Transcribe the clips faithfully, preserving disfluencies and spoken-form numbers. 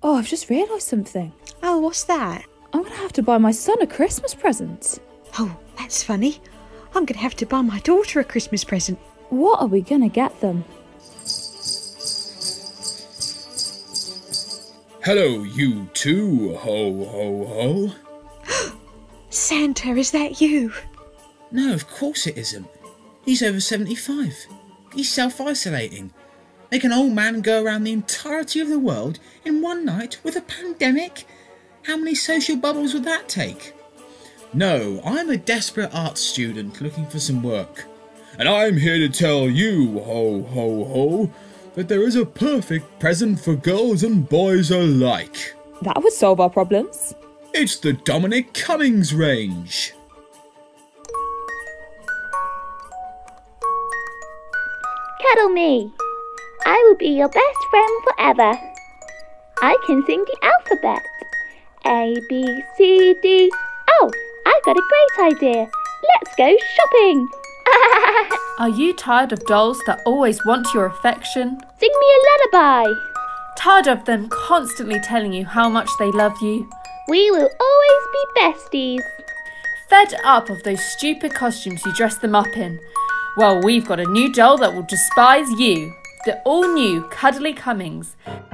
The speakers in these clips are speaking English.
Oh, I've just realised something. Oh, what's that? I'm going to have to buy my son a Christmas present. Oh, that's funny. I'm going to have to buy my daughter a Christmas present. What are we going to get them? Hello, you two. Ho, ho, ho. Santa, is that you? No, of course it isn't. He's over seventy-five. He's self-isolating. Make an old man go around the entirety of the world in one night with a pandemic? How many social bubbles would that take? No, I'm a desperate art student looking for some work. And I'm here to tell you, ho, ho, ho, that there is a perfect present for girls and boys alike. That would solve our problems. It's the Dominic Cummings range. Cuddle me. I will be your best friend forever. I can sing the alphabet. A, B, C, D. Oh, I got a great idea. Let's go shopping. Are you tired of dolls that always want your affection? Sing me a lullaby. Tired of them constantly telling you how much they love you? We will always be besties. Fed up of those stupid costumes you dress them up in? Well, we've got a new doll that will despise you. The all-new Cuddly Cummings.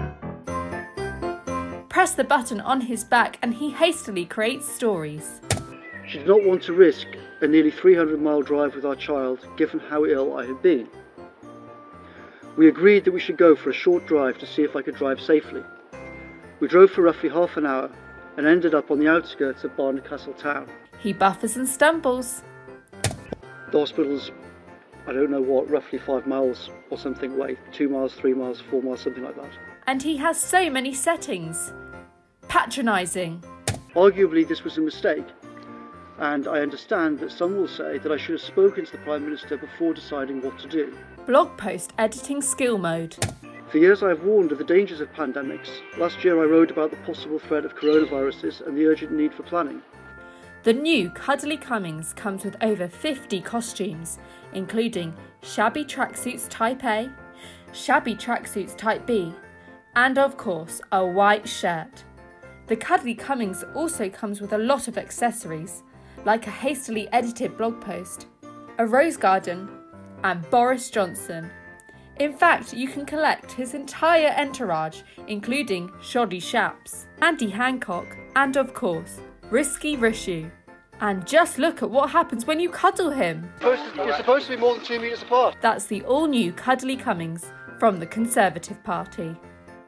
Press the button on his back and he hastily creates stories. She did not want to risk a nearly three hundred mile drive with our child, given how ill I had been. We agreed that we should go for a short drive to see if I could drive safely. We drove for roughly half an hour and ended up on the outskirts of Barnacastle town. He buffers and stumbles. The hospital's, I don't know what, roughly five miles or something away. Two miles, three miles, four miles, something like that. And he has so many settings. Patronising. Arguably this was a mistake, and I understand that some will say that I should have spoken to the Prime Minister before deciding what to do. Blog post editing skill mode. For years I have warned of the dangers of pandemics. Last year I wrote about the possible threat of coronaviruses and the urgent need for planning. The new Cuddly Cummings comes with over fifty costumes, including shabby tracksuits type A, shabby tracksuits type B, and of course a white shirt. The Cuddly Cummings also comes with a lot of accessories, like a hastily edited blog post, a rose garden, and Boris Johnson. In fact, you can collect his entire entourage, including Shoddy Shaps, Andy Hancock, and of course, Risky Rishu. And just look at what happens when you cuddle him. You're supposed to be more than two metres apart. That's the all-new Cuddly Cummings from the Conservative Party.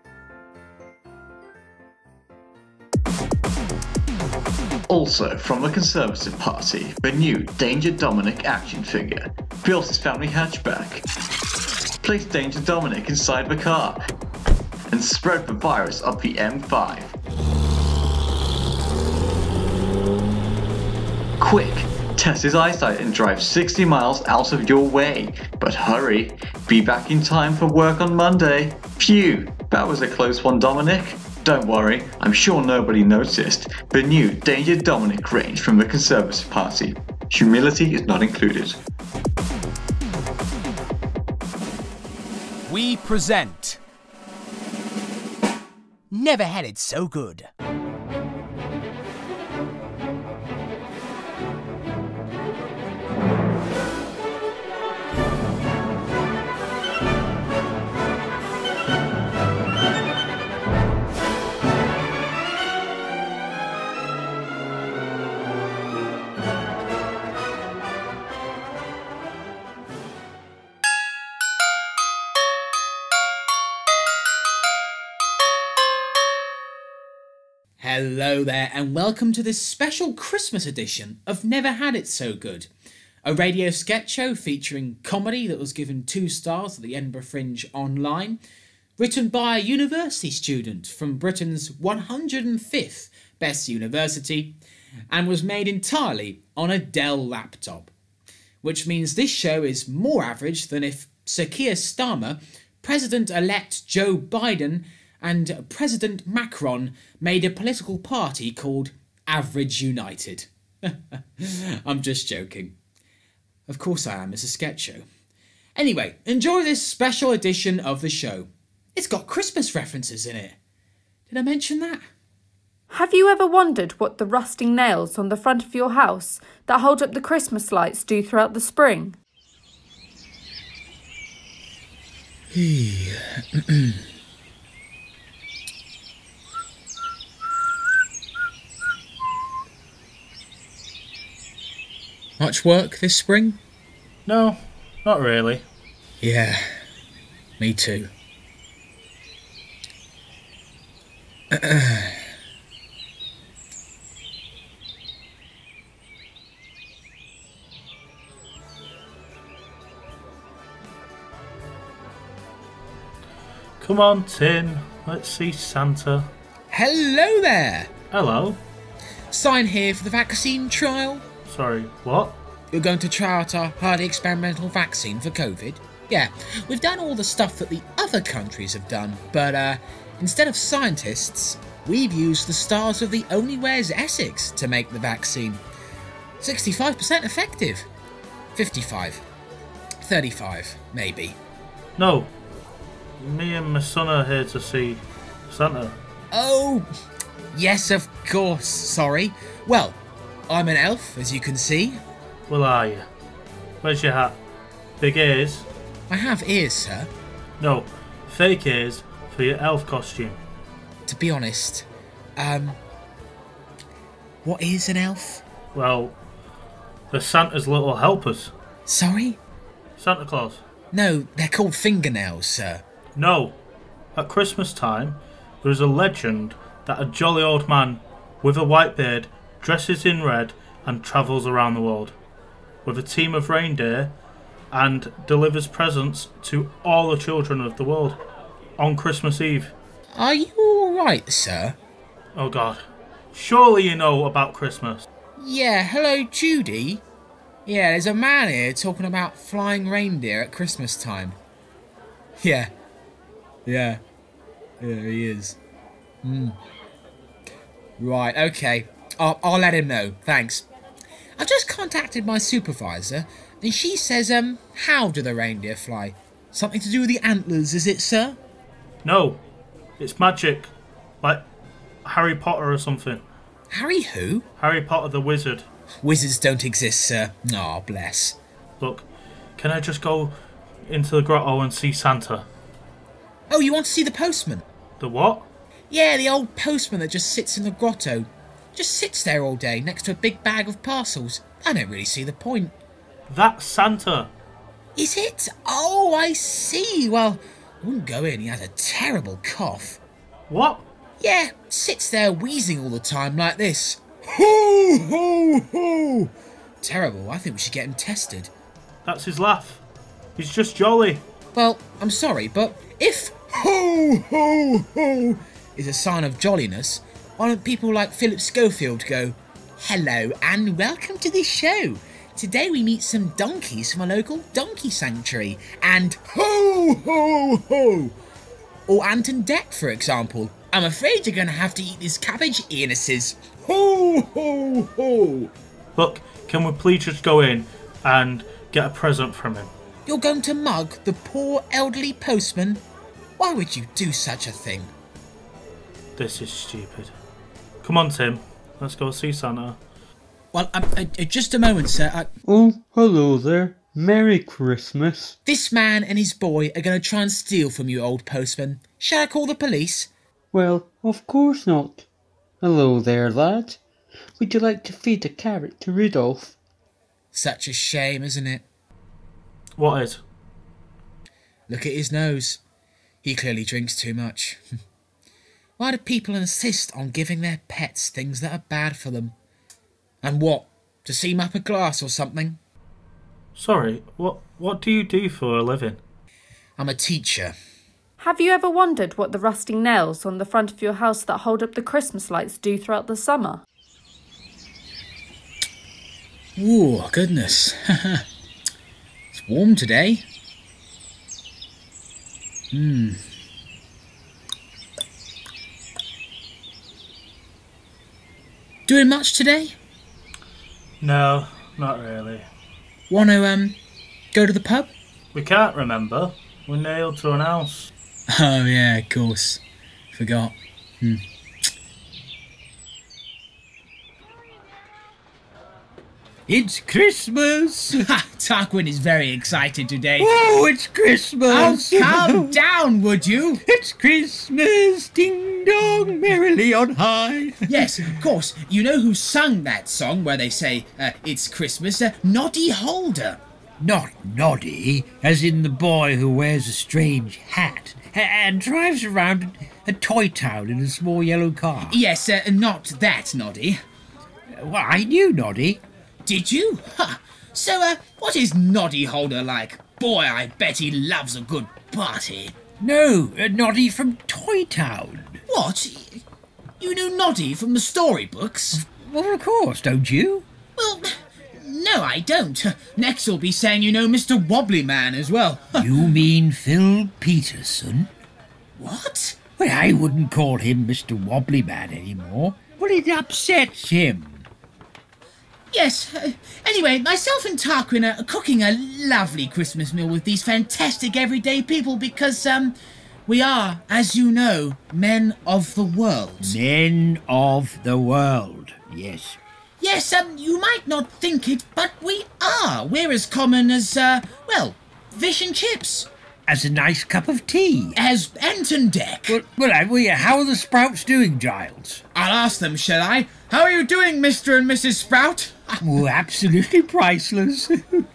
Also from the Conservative Party, the new Danger Dominic action figure. Built his family hatchback. Place Danger Dominic inside the car and spread the virus up the M five. Quick, test his eyesight and drive sixty miles out of your way. But hurry, be back in time for work on Monday. Phew, that was a close one, Dominic. Don't worry, I'm sure nobody noticed. The new Danger Dominic range from the Conservative Party. Humility is not included. We present Never Had It So Good. Hello there and welcome to this special Christmas edition of Never Had It So Good, a radio sketch show featuring comedy that was given two stars at the Edinburgh Fringe Online, written by a university student from Britain's one hundred fifth best university, and was made entirely on a Dell laptop, which means this show is more average than if Sir Keir Starmer, President-elect Joe Biden and President Macron made a political party called Average United. I'm just joking. Of course I am, it's a sketch show. Anyway, enjoy this special edition of the show. It's got Christmas references in it. Did I mention that? Have you ever wondered what the rusting nails on the front of your house that hold up the Christmas lights do throughout the spring? Much work this spring? No, not really. Yeah, me too. Come on, Tim. Let's see Santa. Hello there! Hello. Sign here for the vaccine trial. Sorry, what? You're going to try out our highly experimental vaccine for COVID? Yeah, we've done all the stuff that the other countries have done, but uh, instead of scientists, we've used the stars of the Only Wears Essex to make the vaccine. sixty-five percent effective. fifty-five. thirty-five, maybe. No. Me and my son are here to see Santa. Oh, yes, of course, sorry. Well, I'm an elf, as you can see. Well, are you? Where's your hat? Big ears? I have ears, sir. No, fake ears for your elf costume. To be honest, um, what is an elf? Well, they're Santa's little helpers. Sorry? Santa Claus. No, they're called fingernails, sir. No. At Christmas time, there is a legend that a jolly old man with a white beard dresses in red and travels around the world with a team of reindeer and delivers presents to all the children of the world on Christmas Eve. Are you alright, sir? Oh God. Surely you know about Christmas. Yeah, hello, Judy. Yeah, there's a man here talking about flying reindeer at Christmas time. Yeah. Yeah. Yeah, he is. Hmm. Right, okay. I'll, I'll let him know, thanks. I've just contacted my supervisor, and she says, um, how do the reindeer fly? Something to do with the antlers, is it, sir? No. It's magic. Like Harry Potter or something. Harry who? Harry Potter the Wizard. Wizards don't exist, sir. Aw, bless. Look, can I just go into the grotto and see Santa? Oh, you want to see the postman? The what? Yeah, the old postman that just sits in the grotto. Just sits there all day next to a big bag of parcels. I don't really see the point. That's Santa. Is it? Oh, I see. Well, I wouldn't go in. He has a terrible cough. What? Yeah, sits there wheezing all the time like this. Ho, ho, ho. Terrible. I think we should get him tested. That's his laugh. He's just jolly. Well, I'm sorry, but if ho, ho, ho is a sign of jolliness, why don't people like Philip Schofield go, hello and welcome to the show. Today we meet some donkeys from a local donkey sanctuary. And ho, ho, ho. Or Anton Deck, for example. I'm afraid you're going to have to eat this cabbage, Eunices. Ho, ho, ho. Look, can we please just go in and get a present from him? You're going to mug the poor elderly postman? Why would you do such a thing? This is stupid. Come on, Tim. Let's go see Santa. Well, uh, uh, just a moment, sir. I... Oh, hello there. Merry Christmas. This man and his boy are going to try and steal from you, old postman. Shall I call the police? Well, of course not. Hello there, lad. Would you like to feed a carrot to Rudolph? Such a shame, isn't it? What is? Look at his nose. He clearly drinks too much. Why do people insist on giving their pets things that are bad for them? And what? To seam up a glass or something? Sorry, what what do you do for a living? I'm a teacher. Have you ever wondered what the rusting nails on the front of your house that hold up the Christmas lights do throughout the summer? Ooh, goodness. It's warm today. Hmm. Doing much today? No, not really. Want to, um, go to the pub? We can't remember. We're nailed to an house. Oh, yeah, of course. Forgot. Hmm. It's Christmas! Ha! Tarquin is very excited today. Oh, it's Christmas! Oh, calm down, would you? It's Christmas! Ding dong, merrily on high. Yes, of course. You know who sung that song where they say, uh, it's Christmas? Uh, Noddy Holder. Not Noddy, as in the boy who wears a strange hat and drives around a toy town in a small yellow car. Yes, uh, not that Noddy. Well, I knew Noddy. Did you? Ha! So, uh, what is Noddy Holder like? Boy, I bet he loves a good party. No, uh, Noddy from Toy Town. What? You knew Noddy from the storybooks? Well, of course, don't you? Well, no, I don't. Next you'll be saying you know Mister Wobbly Man as well. You mean Phil Peterson? What? Well, I wouldn't call him Mister Wobbly Man anymore. Well, it upsets him. Yes, uh, anyway, myself and Tarquin are cooking a lovely Christmas meal with these fantastic everyday people because, um, we are, as you know, men of the world. Men of the world, yes. Yes, um, you might not think it, but we are. We're as common as, uh, well, fish and chips. As a nice cup of tea. As Anton Deck. Well, well, well, how are the Sprouts doing, Giles? I'll ask them, shall I? How are you doing, Mister and Missus Sprout? Oh, absolutely priceless.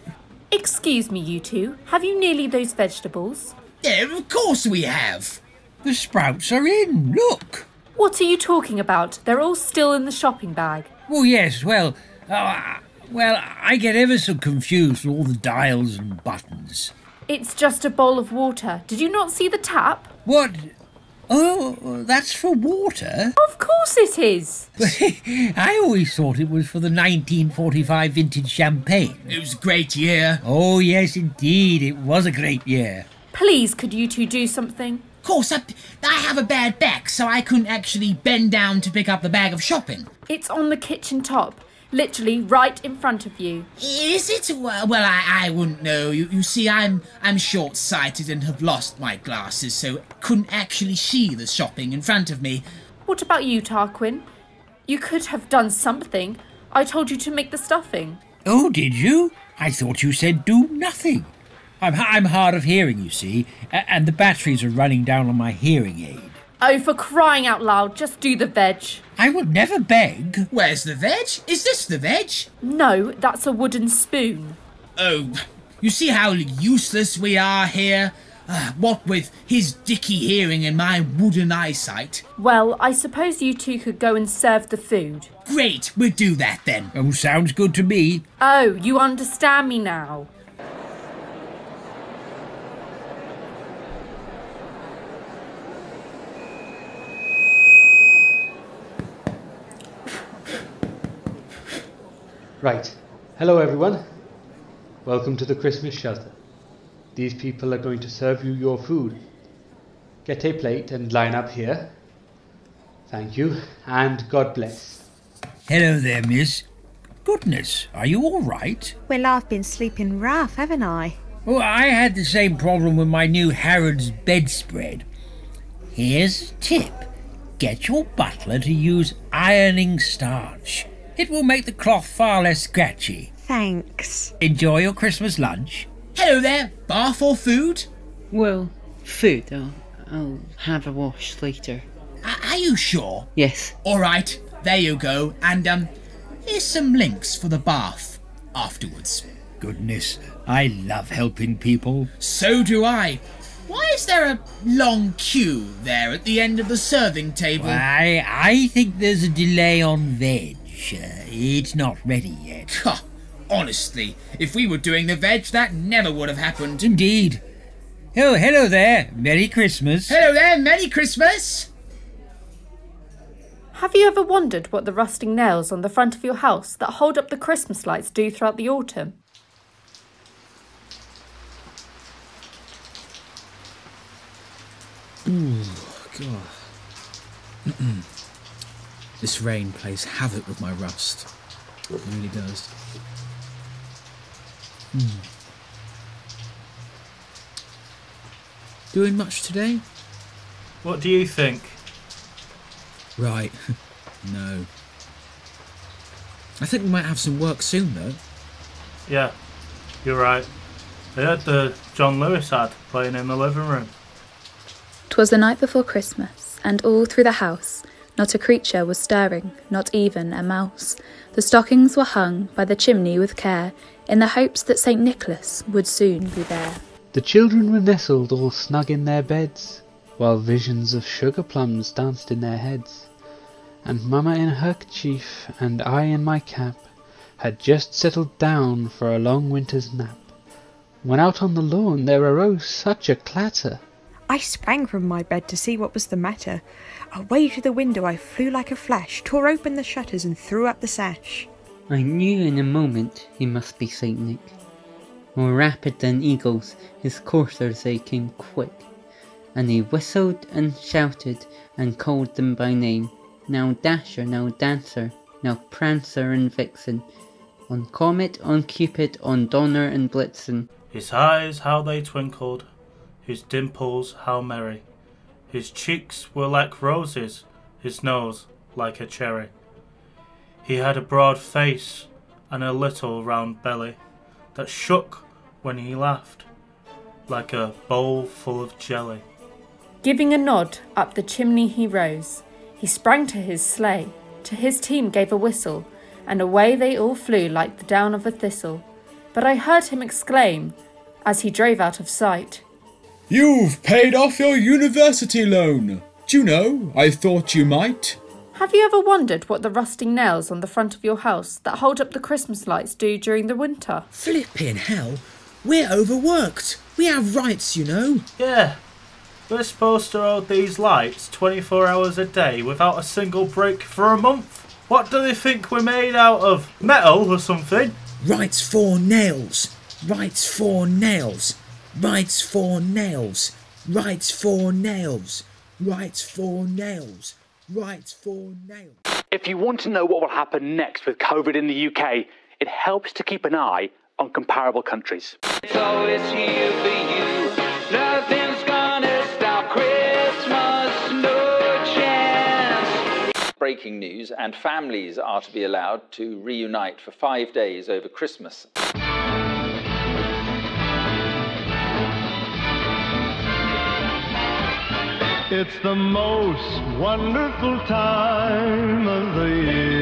Excuse me, you two. Have you nearly those vegetables? Yeah, of course we have. The Sprouts are in, look. What are you talking about? They're all still in the shopping bag. Oh, yes, well, uh, well, I get ever so confused with all the dials and buttons. It's just a bowl of water. Did you not see the tap? What? Oh, that's for water? Of course it is. I always thought it was for the nineteen forty-five vintage champagne. It was a great year. Oh, yes, indeed. It was a great year. Please, could you two do something? Of course, I, I have a bad back, so I couldn't actually bend down to pick up the bag of shopping. It's on the kitchen top. Literally right in front of you. Is it? Well, well I, I wouldn't know. You, you see, I'm I'm short-sighted and have lost my glasses, so couldn't actually see the shopping in front of me. What about you, Tarquin? You could have done something. I told you to make the stuffing. Oh, did you? I thought you said do nothing. I'm, I'm hard of hearing, you see, and the batteries are running down on my hearing aid. Oh, for crying out loud, just do the veg. I would never beg. Where's the veg? Is this the veg? No, that's a wooden spoon. Oh, you see how useless we are here? Uh, what with his dicky hearing and my wooden eyesight. Well, I suppose you two could go and serve the food. Great, we'll do that then. Oh, sounds good to me. Oh, you understand me now. Right. Hello, everyone. Welcome to the Christmas shelter. These people are going to serve you your food. Get a plate and line up here. Thank you, and God bless. Hello there, miss. Goodness, are you all right? Well, I've been sleeping rough, haven't I? Oh, I had the same problem with my new Harrods bedspread. Here's a tip. Get your butler to use ironing starch. It will make the cloth far less scratchy. Thanks. Enjoy your Christmas lunch. Hello there, bath or food? Well, food. I'll, I'll have a wash later. A- are you sure? Yes. All right, there you go. And, um, here's some links for the bath afterwards. Goodness, I love helping people. So do I. Why is there a long queue there at the end of the serving table? I, I think there's a delay on veg. Uh, it's not ready yet. Ha! Honestly, if we were doing the veg, that never would have happened. Indeed. Oh, hello there. Merry Christmas. Hello there. Merry Christmas. Have you ever wondered what the rusting nails on the front of your house that hold up the Christmas lights do throughout the autumn? Ooh, God. Mm-mm. This rain plays havoc with my rust. It really does. Hmm. Doing much today? What do you think? Right. No. I think we might have some work soon, though. Yeah, you're right. I heard the John Lewis ad playing in the living room. 'Twas the night before Christmas, and all through the house not a creature was stirring, not even a mouse. The stockings were hung by the chimney with care, in the hopes that Saint Nicholas would soon be there. The children were nestled all snug in their beds, while visions of sugar plums danced in their heads. And Mamma in her kerchief, and I in my cap, had just settled down for a long winter's nap, when out on the lawn there arose such a clatter. I sprang from my bed to see what was the matter. Away to the window I flew like a flash, tore open the shutters and threw up the sash. I knew in a moment he must be Saint Nick. More rapid than eagles, his coursers they came quick, and he whistled and shouted and called them by name. Now Dasher, now Dancer, now Prancer and Vixen, on Comet, on Cupid, on Donner and Blitzen. His eyes, how they twinkled, his dimples, how merry. His cheeks were like roses, his nose like a cherry. He had a broad face and a little round belly that shook when he laughed, like a bowl full of jelly. Giving a nod, up the chimney he rose. He sprang to his sleigh, to his team gave a whistle, and away they all flew like the down of a thistle. But I heard him exclaim, as he drove out of sight, "You've paid off your university loan! Do you know, I thought you might." Have you ever wondered what the rusting nails on the front of your house that hold up the Christmas lights do during the winter? Flippin' hell, we're overworked. We have rights, you know. Yeah, we're supposed to hold these lights twenty-four hours a day without a single break for a month. What do they think we're made out of? Metal or something? Rights for nails. Rights for nails. Rights for nails. Rights for nails. Rights for nails. Rights for nails. If you want to know what will happen next with COVID in the U K, it helps to keep an eye on comparable countries. It's always here for you. Nothing's gonna stop Christmas, no chance. Breaking news, and families are to be allowed to reunite for five days over Christmas. It's the most wonderful time of the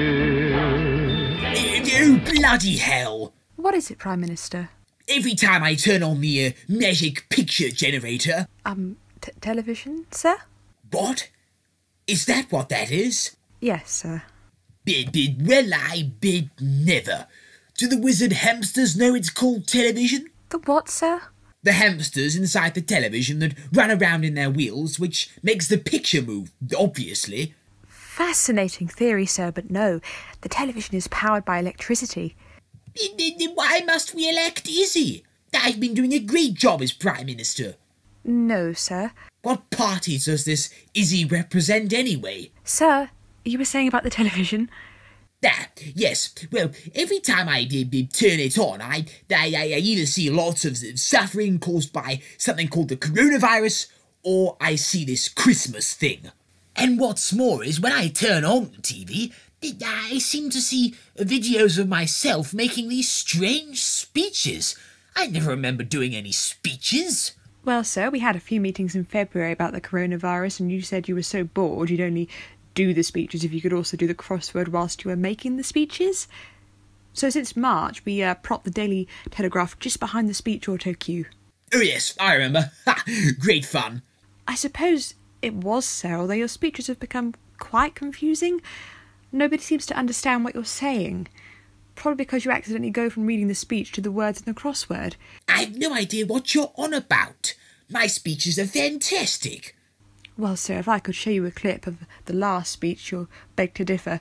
year. You bloody hell! What is it, Prime Minister? Every time I turn on the uh, magic picture generator... Um, t- television, sir? What? Is that what that is? Yes, sir. Bid, bid, well, I bid never. Do the wizard hamsters know it's called television? The what, sir? The hamsters inside the television that run around in their wheels, which makes the picture move, obviously. Fascinating theory, sir, but no. The television is powered by electricity. Why must we elect Izzy? I've been doing a great job as Prime Minister. No, sir. What parties does this Izzy represent anyway? Sir, you were saying about the television? Ah, yes. Well, every time I uh, turn it on, I, I, I either see lots of suffering caused by something called the coronavirus, or I see this Christmas thing. And what's more is when I turn on the T V, I seem to see videos of myself making these strange speeches. I never remember doing any speeches. Well, sir, we had a few meetings in February about the coronavirus, and you said you were so bored you'd only do the speeches if you could also do the crossword whilst you were making the speeches. So since March, we uh, propped the Daily Telegraph just behind the speech auto cue. Oh yes, I remember. Ha! Great fun. I suppose it was, sir, although your speeches have become quite confusing. Nobody seems to understand what you're saying. Probably because you accidentally go from reading the speech to the words in the crossword. I've no idea what you're on about. My speeches are fantastic. Well, sir, if I could show you a clip of the last speech, you'll beg to differ.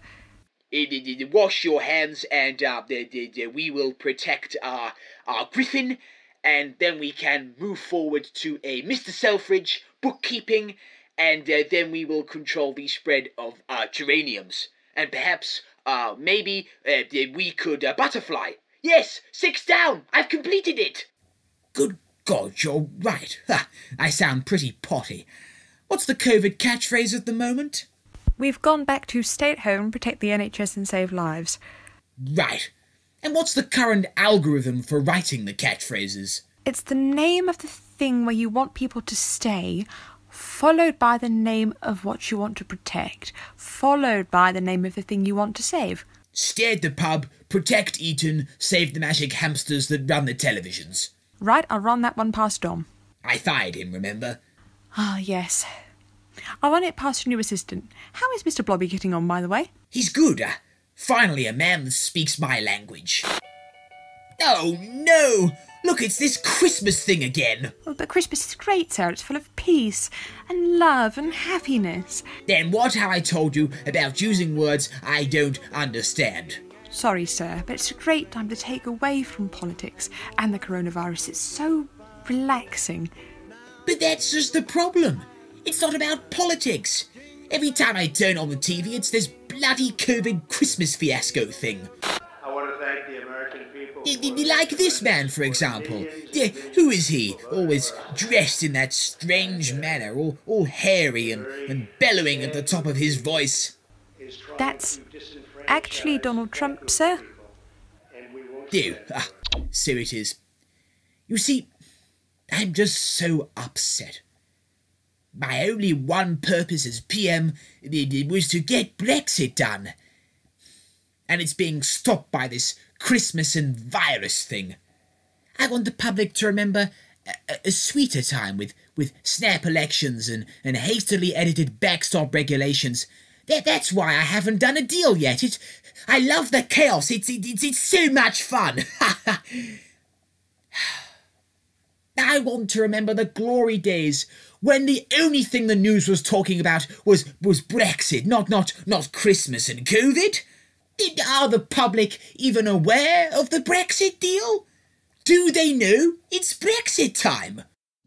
Wash your hands and uh, we will protect our, our Griffin, and then we can move forward to a Mister Selfridge bookkeeping, and uh, then we will control the spread of uh, geraniums. And perhaps, uh, maybe, uh, we could uh, butterfly. Yes, six down! I've completed it! Good God, you're right. Ha, I sound pretty potty. What's the COVID catchphrase at the moment? We've gone back to stay at home, protect the N H S and save lives. Right. And what's the current algorithm for writing the catchphrases? It's the name of the thing where you want people to stay, followed by the name of what you want to protect, followed by the name of the thing you want to save. Stay at the pub, protect Eton, save the magic hamsters that run the televisions. Right, I'll run that one past Dom. I fired him, remember? Ah, yes. I'll run it past your new assistant. How is Mister Blobby getting on, by the way? He's good. Uh, finally a man that speaks my language. Oh, no! Look, it's this Christmas thing again. Oh, but Christmas is great, sir. It's full of peace and love and happiness. Then what have I told you about using words I don't understand? Sorry, sir, but it's a great time to take away from politics and the coronavirus. It's so relaxing. But that's just the problem. It's not about politics. Every time I turn on the T V, it's this bloody COVID Christmas fiasco thing. I want to thank the American people. Y- y- like this man, for example. Yeah, who is he? Always dressed in that strange manner, all, all hairy and, and bellowing at the top of his voice. That's actually Donald Trump, sir. Do. Ah, so it is. You see, I'm just so upset. My only one purpose as P M was to get Brexit done. And it's being stopped by this Christmas and virus thing. I want the public to remember a, a sweeter time with, with snap elections and, and hastily edited backstop regulations. That, that's why I haven't done a deal yet. It's, I love the chaos. It's, it's, it's so much fun. I want to remember the glory days when the only thing the news was talking about was, was Brexit, not, not, not Christmas and COVID. Are the public even aware of the Brexit deal? Do they know it's Brexit time?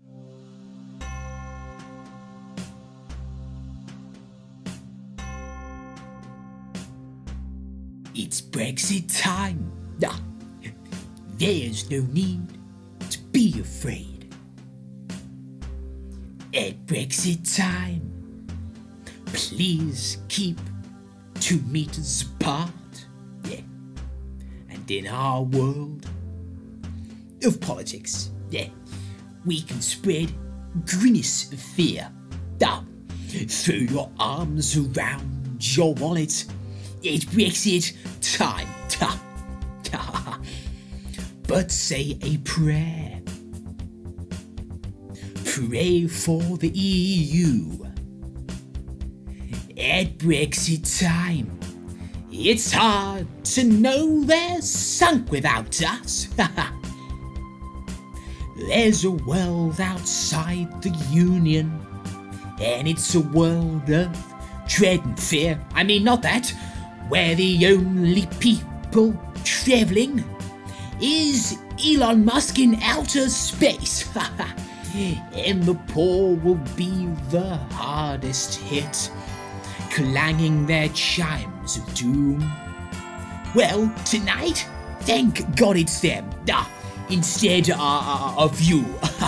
It's Brexit time. Ah, there's no need to be afraid. At Brexit time, please keep two meters apart. Yeah. And in our world of politics, yeah, we can spread grimace of fear. Ah, throw your arms around your wallet. It's Brexit time. Ta, ta. But say a prayer. Pray for the E U. At Brexit time, it's hard to know they're sunk without us. There's a world outside the Union, and it's a world of dread and fear. I mean, not that, where the only people travelling is Elon Musk in outer space. And the poor will be the hardest hit, clanging their chimes of doom. Well, tonight, thank God it's them, ah, instead uh, of you.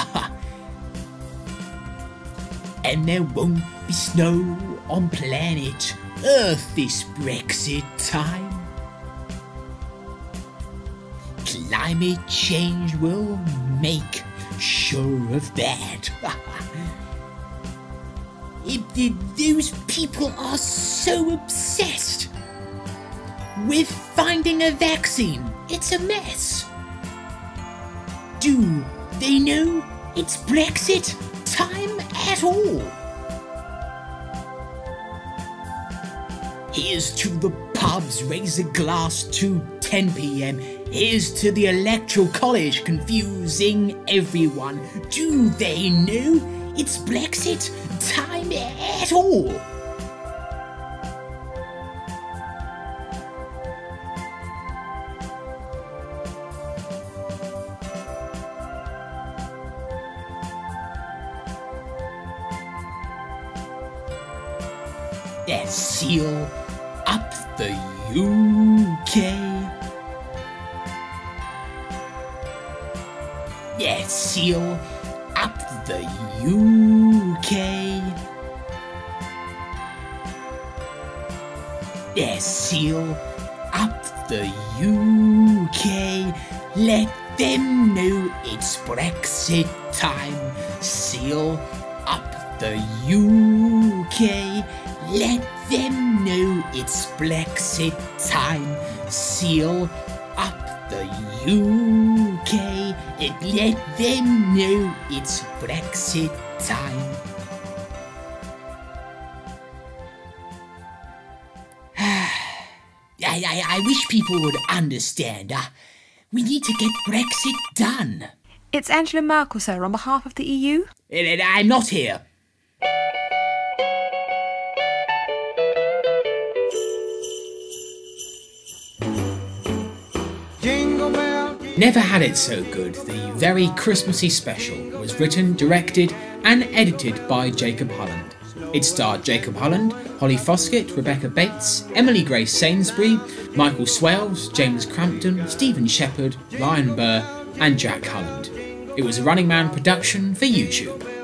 And there won't be snow on planet Earth this Brexit time. Climate change will make sure of that. It, it, those people are so obsessed with finding a vaccine. It's a mess. Do they know it's Brexit time at all? Here's to the pubs, raise a glass to ten p m. Here's to the Electoral College, confusing everyone. Do they know it's Brexit time at all? Let's seal up the U K. Yeah, seal up the U K. their seal up the U K. Let them know it's Brexit time. Seal up the U K. Let them know it's Brexit time. Seal up the U K. It let them know it's Brexit time. I, I, I wish people would understand. Uh, we need to get Brexit done. It's Angela Merkel, sir, on behalf of the E U. I'm not here. Never Had It So Good, the very Christmassy special, was written, directed and edited by Jacob Hulland. It starred Jacob Hulland, Holly Foskett, Rebecca Bates, Emily Grace Sainsbury, Michael Swales, James Crampton, Stephen Shepherd, Ryan Burr and Jack Hulland. It was a Running Man production for YouTube.